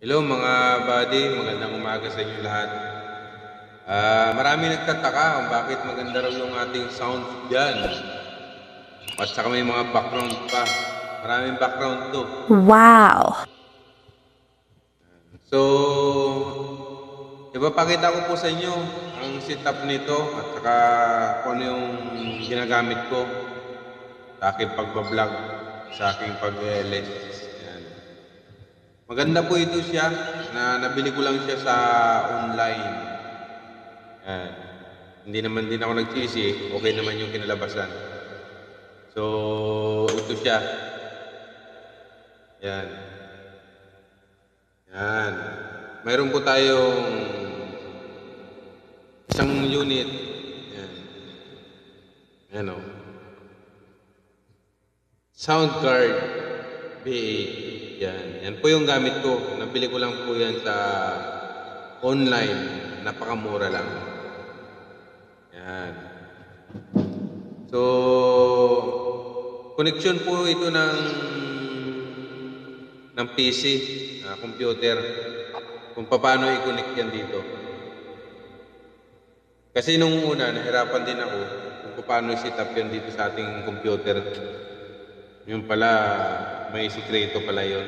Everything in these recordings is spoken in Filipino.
Hello mga buddy, magandang umaga sa inyo lahat. Marami nagtataka kung bakit maganda raw yung ating sound dyan. At saka may mga background pa. Maraming background to. Wow! So, ipapakita ko po sa inyo ang setup nito at saka kung ano yung ginagamit ko sa aking pagbablog, sa aking pag-LS. Maganda po ito siya na nabili ko lang siya sa online. Yan. Hindi naman din ako nagsisi, okay naman yung kinalabasan. So, ito siya. Yan. Yan. Mayroon po tayong isang unit. Yan. Yan o. Sound card B8. Yan. Yan po yung gamit ko. Nabili ko lang po yan sa online. Napakamura lang. Yan. So, connection po ito ng PC, computer. Kung paano i-connect yan dito. Kasi nung una, nahirapan din ako kung paano i-set up yan dito sa ating computer. Yung pala, may sikreto pala yun.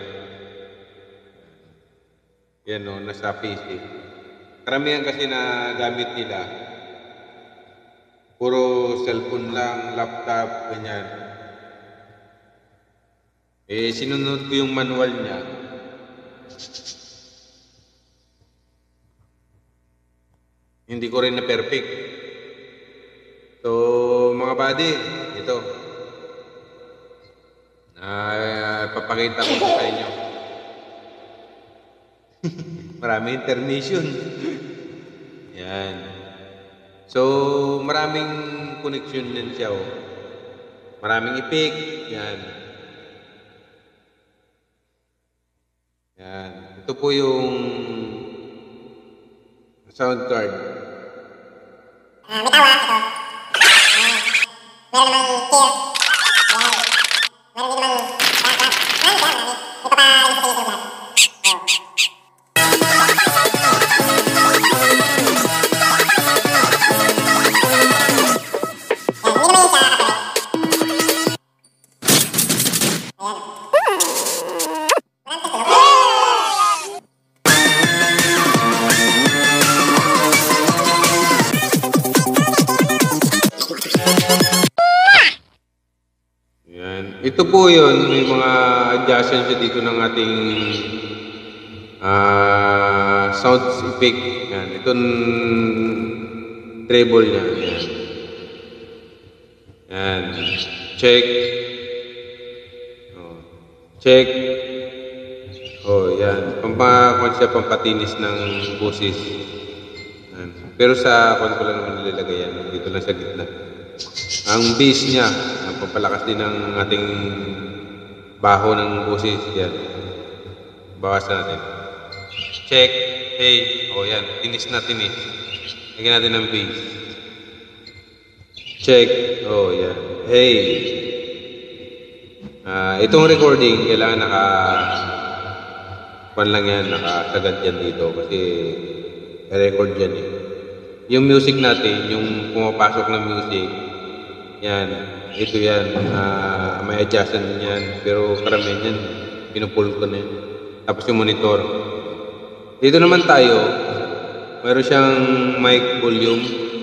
Yan o, nasa PC. Karamihan kasi na gamit nila, puro cellphone lang, laptop, ganyan. Sinunod ko yung manual niya. Hindi ko rin na perfect. So, mga buddy, ito. Papakita ko sa inyo. Maraming intermission. Yan. So, maraming connection din siya. Oh. Maraming effect. Yan. Yan. Ito po yung sound card. May tawa ito. Meron namang tier. Yan. Meron din namang lahat. Ito pa rin sa tier lahat. Ito po yun, may mga adjustment siya dito ng ating sound effect. Yan. Itong treble niya. Yan. Yan. Check. Oh. Check. Oh, yan. Pampatinis ng boses. Yan. Pero sa ko lang naman nilalagay yan. Dito lang sa gitna. Ang bass niya, pampalakas din ng ating baho ng boses. Yan. Bawas natin. Check. Hey. O yan. Tinis na tinis. Lagyan natin ng bass. Check. O yan. Hey. Itong recording, kailangan lang yan, nakasagad yan dito. Kasi record yan eh. Yung music natin, yung pumapasok ng music, yan, ito yan, may adjustment yan, pero karamihan yan, pinupull ko na yan. Tapos yung monitor. Dito naman tayo, mayroon siyang mic volume.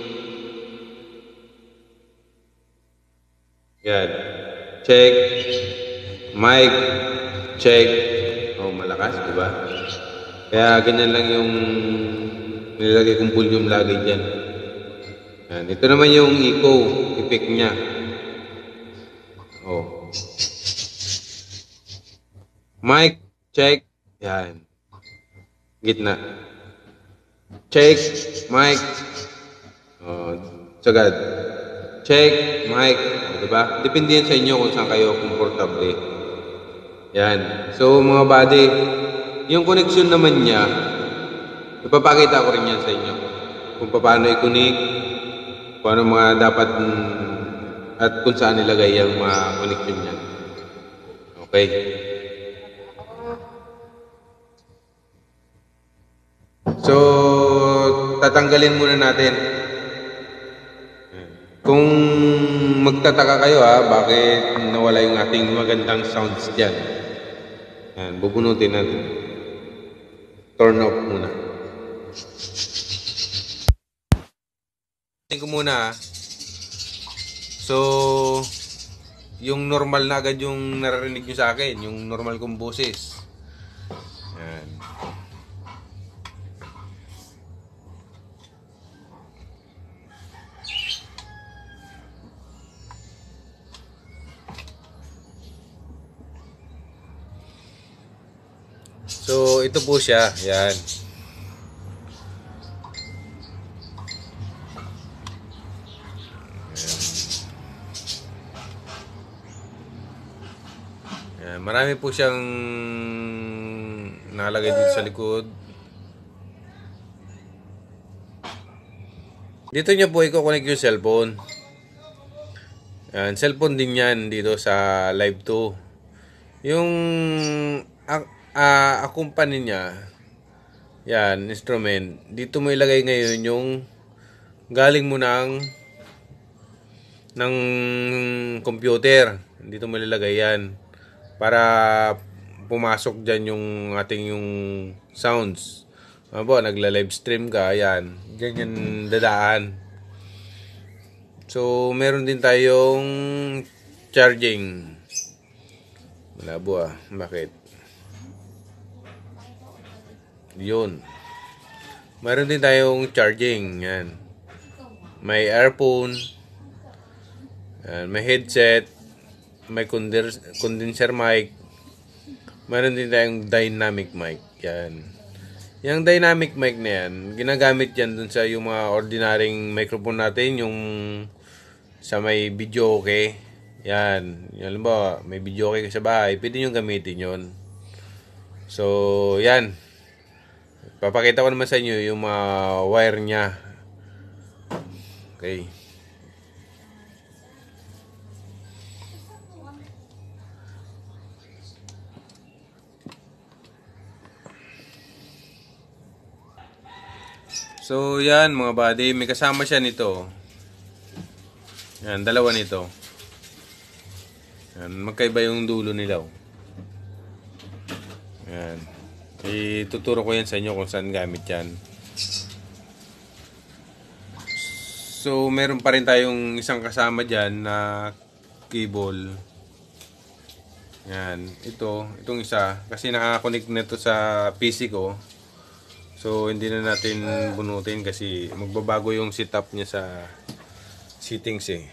Yan. Check. Mic. Check. Oh, malakas, di ba? Kaya ganyan lang yung nilalagay kong volume lagi dyan. Yan. Ito naman yung echo effect niya. Oh. Mic, check. Yan. Gitna. Check, mic. Oh, sagad. Check, mic. Oh, diba? Depende yan sa inyo kung saan kayo komportable. Yan. So, mga buddy, yung connection naman niya, ipapakita ko rin yan sa inyo. Kung paano i-connect, kung ano mga dapat at kung saan nilagay ang mga connection niya. Okay. So, tatanggalin muna natin. Kung magtataka kayo bakit nawala yung ating magandang sounds dyan. Yan, bubunutin natin. Turn off muna. Tingnan ko muna. So, yung normal na agad yung naririnig nyo sa akin. Yung normal kong boses. Yan. So, ito po siya. Yan. Yan. Marami po siyang nakalagay dito sa likod. Dito nyo po i-connect yung cellphone. Yan. Cellphone din yan dito sa Live 2. Yung accompany niya, yan, instrument. Dito mo ilagay ngayon yung galing mo ng computer. Dito mo ilagay yan para pumasok dyan yung ating yung sounds. Nagla-live stream ka, yan. Dyan yan dadaan. So, meron din tayong charging. Malabo bakit? Yun. Meron din tayong charging. Yan. May earphone. Yan. May headset. May condenser mic. Meron din tayong dynamic mic. Yan. Yung dynamic mic na yan, ginagamit yan dun sa yung mga ordinaryong microphone natin. Yung sa may video okay. Yan. Yan ba, may video okay sa bahay. Pwede nyo gamitin yun. So, yan. Papakita ko naman sa inyo yung mga wire niya. Okay. So, yan mga buddy. May kasama siya nito. Yan, dalawa nito. Yan, magkaiba yung dulo nila. Yan. Ituturo ko yan sa inyo kung saan gamit yan. So, meron pa rin tayong isang kasama dyan na cable. Yan. Itong isa. Kasi nakakonect na ito sa PC ko. So, hindi na natin bunutin kasi magbabago yung setup niya sa settings eh.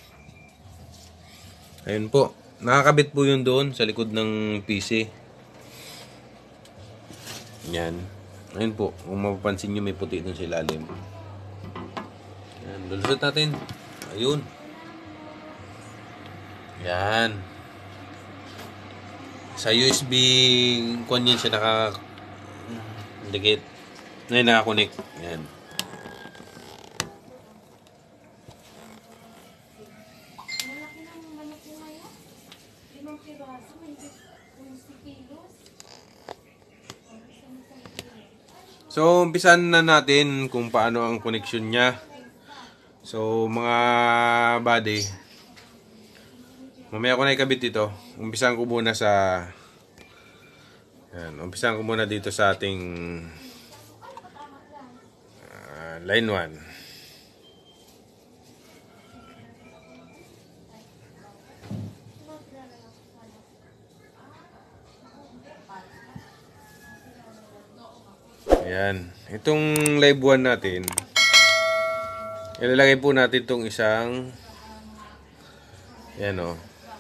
Ayun po. Nakakabit po yun doon sa likod ng PC. Yan. Ayun po. Kung mapapansin nyo may puti doon sa ilalim. Yan. Lulusot natin. Ayun. Yan. Sa USB kung yan siya nakadikit. Ngayon nakakonect. Yan. So, umpisan na natin kung paano ang connection niya. So, mga buddy, mamaya ko na ikabit dito. Umpisan ko muna sa yan, umpisan ko muna dito sa ating line 1. Ayan. Itong live 1 natin, ilalagay po natin itong isang yan o.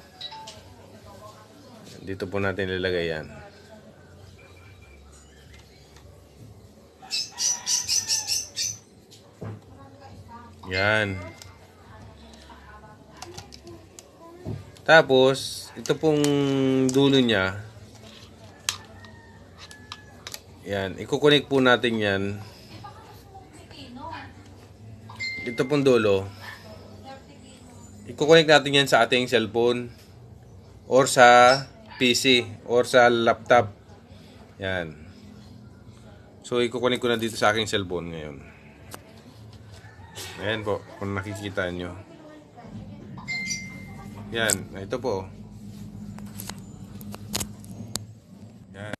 Dito po natin ilalagay yan. Yan. Tapos, ito pong dulo niya. Yan. Iko-connect po natin yan. Ito pong dulo. Iko-connect natin yan sa ating cellphone. Or sa PC. Or sa laptop. Yan. So, ikukunik ko na dito sa aking cellphone ngayon. Ayan po, kung nakikita nyo. Yan, ito po. Yan.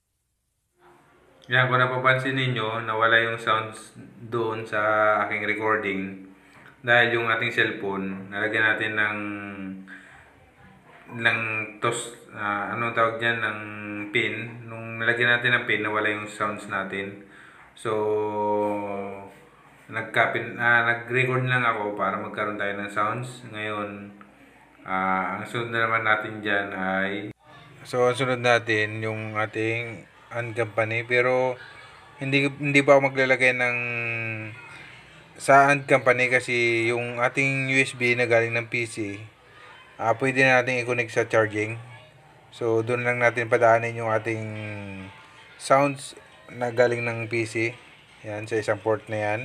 Yan, kung napapansin ninyo, nawala yung sounds doon sa aking recording. Dahil yung ating cellphone, nalagyan natin ng anong tawag dyan, ng pin. Nung nalagyan natin ng pin, nawala yung sounds natin. So, nag-record lang ako para magkaroon tayo ng sounds. Ngayon, ang sunod na naman natin dyan ay... So, ang sunod natin, yung ating company. Pero, hindi pa ako maglalagay ng sa company kasi yung ating USB na galing ng PC, pwede na natin i-connect sa charging. So, doon lang natin padaanin yung ating sounds na galing ng PC. Yan, sa isang port na yan.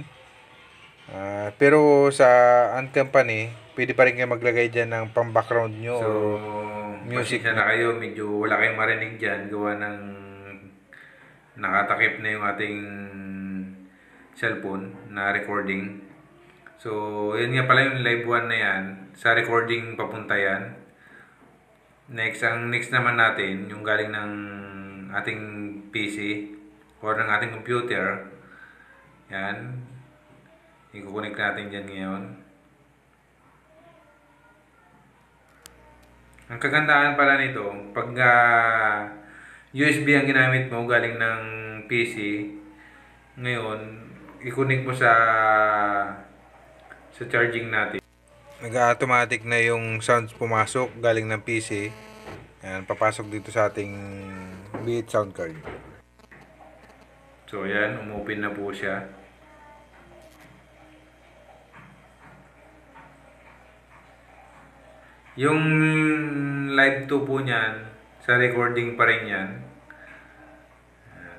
Pero sa company, pwede pa rin kayo maglagay dyan ng pang-background nyo. So, music na kayo, medyo wala kayong marinig dyan. Gawa ng nakatakip na yung ating cellphone na recording. So, yun nga pala yung live 1 na yan. Sa recording papunta yan. Ang next naman natin, yung galing ng ating PC or ng ating computer. Yan. I-connect natin dyan ngayon. Ang kagandahan pala nito, pag USB ang ginamit mo galing ng PC, ngayon, i-connect mo sa charging natin. Nag-automatic na yung sounds pumasok galing ng PC. Ayan, papasok dito sa ating Beat sound card. So, ayan, umopen na po siya. Yung live 2 po niyan, sa recording pa rin yan. Ayan.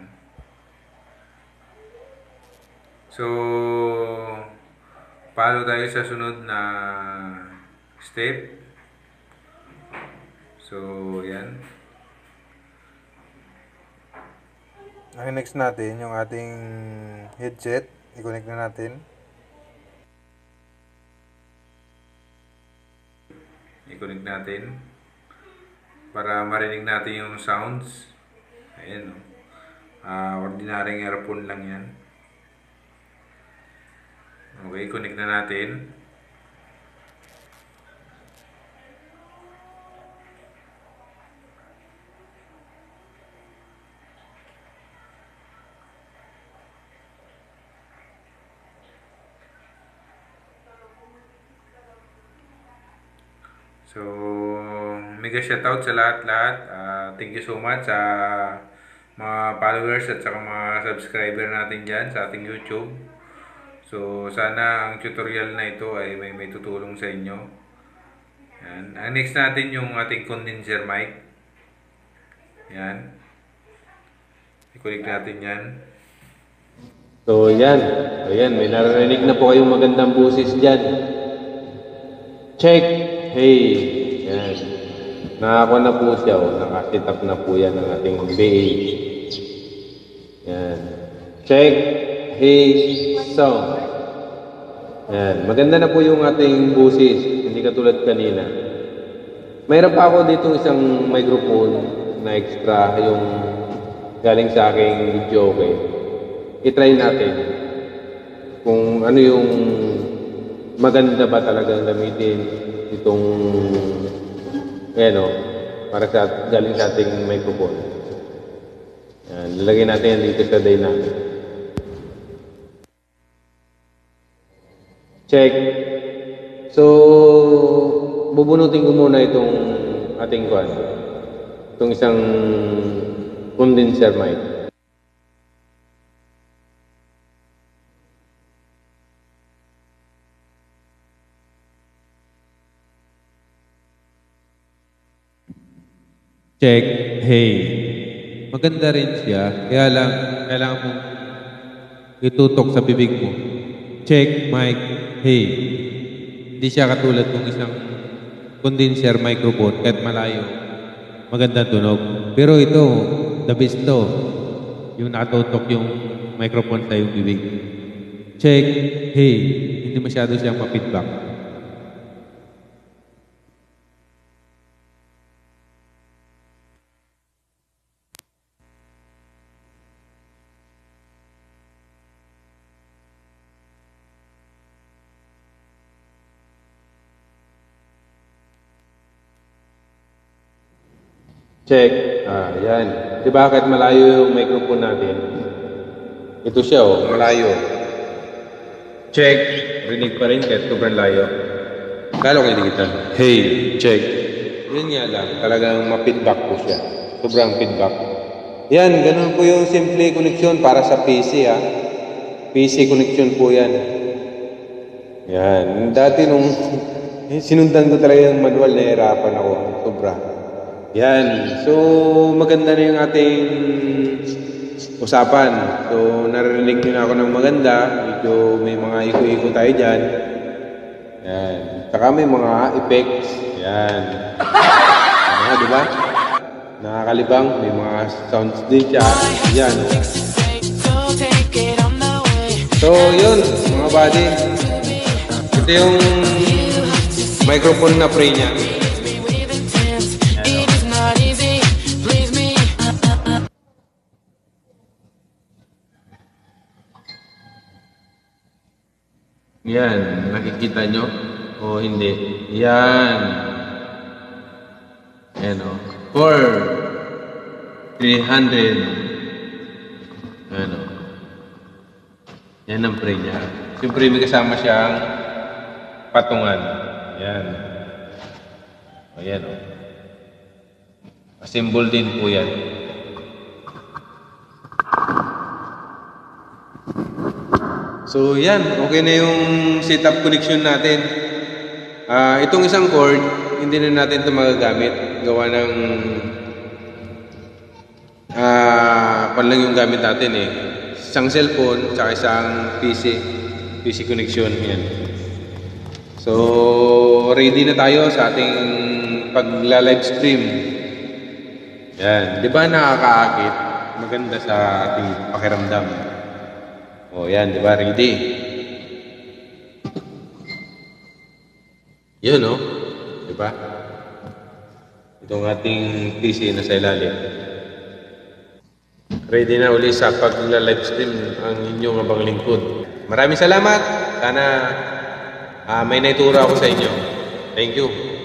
So, follow tayo sa sunod na step. So, yan. Ang next natin, yung ating headset. I-connect na natin. I-connect natin para marinig natin yung sounds. Ayan, ordinaryong earphone lang yan. Okay, connect na natin. So, mega shoutout sa lahat-lahat. Thank you so much sa mga followers at saka mga subscriber natin dyan sa ating YouTube. So, sana ang tutorial na ito ay may tutulong sa inyo. Yan. Ang next natin yung ating condenser mic. Yan. I-connect natin yan. So, yan. May narinig na po kayong magandang busis dyan. Check! Hey, yan. Nakakuha na po siya, nakasit up na po yan ng ating BH. Yan. Check, hey, sound. Yan. Maganda na po yung ating busis, hindi katulad kanina. Mayroon pa ako dito isang microphone na extra, yung galing sa aking video, okay. I-try natin kung ano yung maganda ba talagang gamitin itong para sa galing sa ating microphone. Yan, lalagay natin yan dito sa dynamic. Check. So, bubunutin ko muna itong ating itong isang condenser mic. Check, hey. Maganda rin siya, kaya lang kailangan mong itutok sa bibig mo. Check, mic, hey. Hindi siya katulad ng isang condenser microphone kahit malayo. Magandang tunog. Pero ito, the best to. yung nakatutok yung microphone sa yung bibig. Check. Hey. Hindi masyado siyang ma-feedback. Check. Yan. Di ba kahit malayo yung microphone natin? Ito siya, oh. Malayo. Check. Rinig pa rin kahit sobrang layo. Kala ko inigitan. Hey, check. Yun nga lang. Talagang ma-feedback po siya. Sobrang feedback. Yan, ganun po yung simple connection para sa PC, ha. PC connection po yan. Yan. Dati nung sinundan ko talaga yung manual, nahihirapan ako. Sobra. Yan. So, maganda na yung ating usapan. So, narinig nyo na ako ng maganda. Medyo may mga iko-iko tayo dyan. Yan. Saka may mga effects. Yan. Diba? Nakakalibang. May mga sounds din siya. Yan. So, yun. Mga buddy. Ito yung microphone na pre niya. Yan, nakikita nyo o hindi? Yan. Yan o. For 300. Yan o. Yan ang pre niya. Siyempre may kasama siyang patungan. Yan. O yan o. Symbol din po yan. So yan, okay na yung setup connection natin. Itong isang cord, hindi na natin ito magagamit. Gawa ng pan lang yung gamit natin eh. Isang cellphone, tsaka isang PC connection. Yan. So, ready na tayo sa ating pagla-live stream. Yan. Di ba nakakaakit? Maganda sa ating pakiramdam. O yan, di ba? Ready. Yun, no? Di ba? Itong ating PC na sa ilalim. Ready na uli sa pag-live stream ang inyong abang lingkod. Maraming salamat. Sana may naituro ako sa inyo. Thank you.